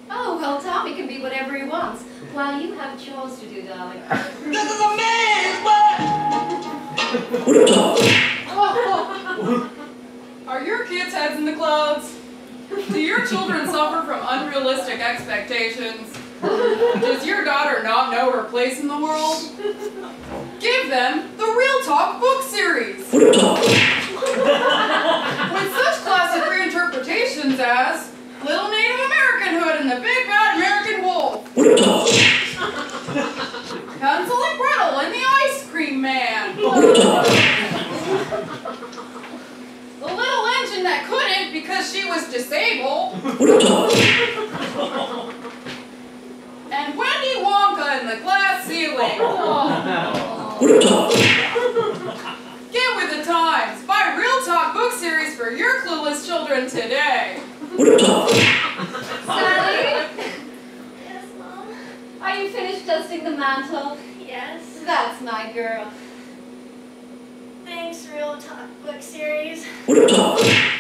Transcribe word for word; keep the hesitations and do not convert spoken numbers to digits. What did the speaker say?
Oh, well, Tommy can be whatever he wants, while you have chores to do, darling. This is a man's world! Are your kids' heads in the clouds? Do your children suffer from unrealistic expectations? Does your daughter not know her place in the world? Give them the Real Talk book series! With such classic reinterpretations as Little Native Americanhood and the Big Bad American Wolf. Hansel and Gretel and the Ice Cream Man. The little engine that couldn't because she was disabled. And Wendy Wonka and the Glass Ceiling. Get with the times. Buy Real Talk book series for your clueless children today. Sally? Yes, Mom? Are you finished dusting the mantle? Yes. That's my girl. Thanks, Real Talk book series.